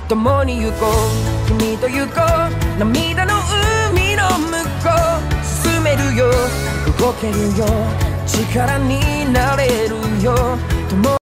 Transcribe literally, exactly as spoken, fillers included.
共に行こう君と行こう涙の海の向こう進めるよ動けるよ力に